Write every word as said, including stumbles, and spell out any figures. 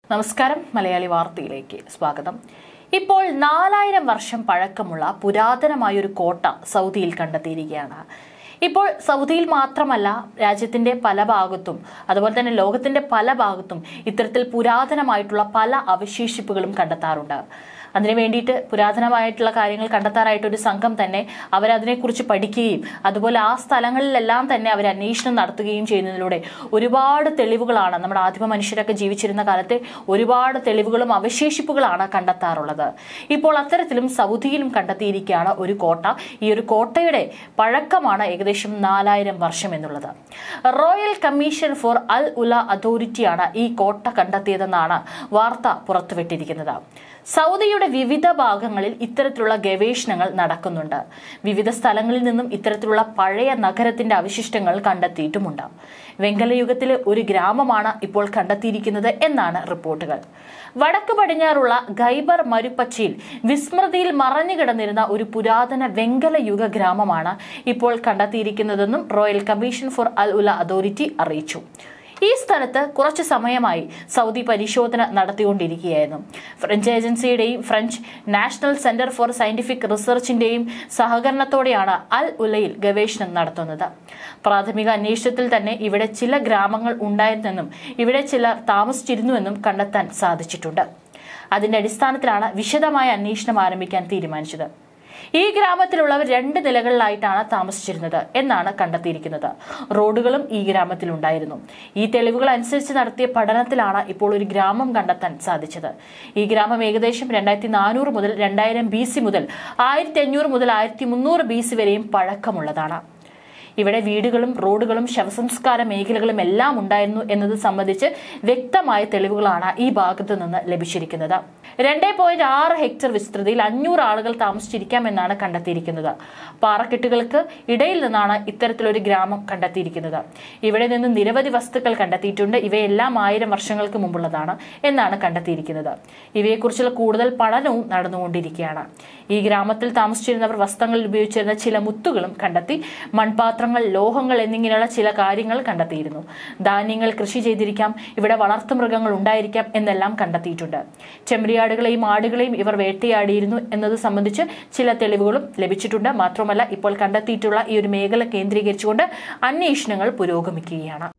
നമസ്കാരം മലയാളി വാർത്തയിലേക്ക് സ്വാഗതം. ഇപ്പോൾ നാലായിരം വർഷം പഴക്കമുള്ള പുരാതനമായ ഒരു കോട്ട സൗദിയിൽ കണ്ടെത്തിയിരിക്കുകയാണ്. ഇപ്പോൾ സൗദിയിൽ മാത്രമല്ല, രാജ്യത്തിന്റെ പല ഭാഗത്തും അതുപോലെ തന്നെ ലോകത്തിന്റെ പല ഭാഗത്തും ഇത്തരത്തിൽ പുരാതനമായിട്ടുള്ള പല അവശേഷിപ്പുകളും കണ്ടെത്താറുണ്ട്. അതിനു വേണ്ടിയിട്ട് പുരാതനമായിട്ടുള്ള കാര്യങ്ങൾ കണ്ടെത്താനായിട്ട് ഒരു സംഘം തന്നെ അവരതിനെക്കുറിച്ച് പഠിക്കുകയും അതുപോലെ ആ സ്ഥലങ്ങളിലെല്ലാം തന്നെ അവർ അന്വേഷണം നടത്തുകയും ചെയ്യുന്നതിലൂടെ ഒരുപാട് തെളിവുകളാണ് നമ്മുടെ ആദിമ മനുഷ്യരൊക്കെ ജീവിച്ചിരുന്ന കാലത്തെ ഒരുപാട് തെളിവുകളും അവശേഷിപ്പുകളാണ് കണ്ടെത്താറുള്ളത്. ഇപ്പോൾ അത്തരത്തിലും സൗദിയിലും കണ്ടെത്തിയിരിക്കുകയാണ് ഒരു കോട്ട. ഈ ഒരു കോട്ടയുടെ പഴക്കമാണ് ഏകദേശം നാലായിരം വർഷം എന്നുള്ളത്. Royal commission for Al Ula അതോറിറ്റിയാണ് ഈ കോട്ട കണ്ടെത്തിയതെന്നാണ് വാർത്ത പുറത്തുവിട്ടിരിക്കുന്നത്. സൗദിയുടെ വിവിധ ഭാഗങ്ങളിൽ ഇത്തരത്തിലുള്ള ഗവേഷണങ്ങൾ നടക്കുന്നുണ്ട്. വിവിധ സ്ഥലങ്ങളിൽ നിന്നും ഇത്തരത്തിലുള്ള പഴയ നഗരത്തിന്റെ അവശിഷ്ടങ്ങൾ കണ്ടെത്തിയിട്ടുമുണ്ട്. വെങ്കലയുഗത്തിലെ ഒരു ഗ്രാമമാണ് ഇപ്പോൾ കണ്ടെത്തിയിരിക്കുന്നത് എന്നാണ് റിപ്പോർട്ടുകൾ. വടക്ക് പടിഞ്ഞാറുള്ള ഖൈബർ മരുപ്പച്ചയിൽ വിസ്മൃതിയിൽ മറഞ്ഞുകിടന്നിരുന്ന ഒരു പുരാതന വെങ്കലയുഗ ഗ്രാമമാണ് ഇപ്പോൾ കണ്ടെത്തിയിരിക്കുന്നതെന്നും royal commission for Al Ula authority അറിയിച്ചു. ഈ സ്ഥലത്ത് കുറച്ചു സമയമായി സൗദി പരിശോധന നടത്തിക്കൊണ്ടിരിക്കുകയായിരുന്നു. ഫ്രഞ്ച് ഏജൻസിയുടെയും French national centre for scientific റിസർച്ചിന്റെയും സഹകരണത്തോടെയാണ് അൽ ഉലയിൽ ഗവേഷണം നടത്തുന്നത്. പ്രാഥമിക അന്വേഷണത്തിൽ തന്നെ ഇവിടെ ചില ഗ്രാമങ്ങൾ ഉണ്ടായിരുന്നെന്നും ഇവിടെ ചിലർ താമസിച്ചിരുന്നുവെന്നും കണ്ടെത്താൻ സാധിച്ചിട്ടുണ്ട്. അതിന്റെ അടിസ്ഥാനത്തിലാണ് വിശദമായ അന്വേഷണം ആരംഭിക്കാൻ തീരുമാനിച്ചത്. ഈ ഗ്രാമത്തിലുള്ളവർ രണ്ട് നിലകളിലായിട്ടാണ് താമസിച്ചിരുന്നത് എന്നാണ് കണ്ടെത്തിയിരിക്കുന്നത്. റോഡുകളും ഈ ഗ്രാമത്തിലുണ്ടായിരുന്നു. ഈ തെളിവുകൾ അനുസരിച്ച് നടത്തിയ പഠനത്തിലാണ് ഇപ്പോൾ ഒരു ഗ്രാമം കണ്ടെത്താൻ സാധിച്ചത്. ഈ ഗ്രാമം ഏകദേശം രണ്ടായിരത്തി നാനൂറ് മുതൽ രണ്ടായിരം ബി സി മുതൽ ആയിരത്തി അഞ്ഞൂറ് മുതൽ ആയിരത്തി മുന്നൂറ് ബി സി വരെയും പഴക്കമുള്ളതാണ്. ഇവിടെ വീടുകളും റോഡുകളും ശവസംസ്കാര മേഖലകളും എല്ലാം ഉണ്ടായിരുന്നു എന്നത് സംബന്ധിച്ച് വ്യക്തമായ തെളിവുകളാണ് ഈ ഭാഗത്തു നിന്ന് ലഭിച്ചിരിക്കുന്നത്. രണ്ടേ പോയിന്റ് ആറ് ഹെക്ടർ വിസ്തൃതിയിൽ അഞ്ഞൂറ് ആളുകൾ താമസിച്ചിരിക്കാമെന്നാണ് കണ്ടെത്തിയിരിക്കുന്നത്. പാറക്കെട്ടുകൾക്ക് ഇടയിൽ നിന്നാണ് ഇത്തരത്തിലൊരു ഗ്രാമം കണ്ടെത്തിയിരിക്കുന്നത്. ഇവിടെ നിന്ന് നിരവധി വസ്തുക്കൾ കണ്ടെത്തിയിട്ടുണ്ട്. ഇവയെല്ലാം ആയിരം വർഷങ്ങൾക്ക് മുമ്പുള്ളതാണ് എന്നാണ് കണ്ടെത്തിയിരിക്കുന്നത്. ഇവയെക്കുറിച്ചുള്ള കൂടുതൽ പഠനവും നടന്നുകൊണ്ടിരിക്കുകയാണ്. ഈ ഗ്രാമത്തിൽ താമസിച്ചിരുന്നവർ വസ്ത്രങ്ങളിൽ ഉപയോഗിച്ചിരുന്ന ചില മുത്തുകളും കണ്ടെത്തി. മൺപാത്രങ്ങൾ, ലോഹങ്ങൾ എന്നിങ്ങനെയുള്ള ചില കാര്യങ്ങൾ കണ്ടെത്തിയിരുന്നു. ധാന്യങ്ങൾ കൃഷി ചെയ്തിരിക്കാം, ഇവിടെ വളർത്തുമൃഗങ്ങൾ ഉണ്ടായിരിക്കാം എന്നെല്ലാം കണ്ടെത്തിയിട്ടുണ്ട്. ചെമ്മരിയാടുകളെയും ആടുകളെയും ഇവർ വേട്ടയാടിയിരുന്നു എന്നത് സംബന്ധിച്ച് ചില തെളിവുകളും ലഭിച്ചിട്ടുണ്ട്. മാത്രമല്ല, ഇപ്പോൾ കണ്ടെത്തിയിട്ടുള്ള ഈ ഒരു മേഖല കേന്ദ്രീകരിച്ചുകൊണ്ട് അന്വേഷണങ്ങൾ പുരോഗമിക്കുകയാണ്.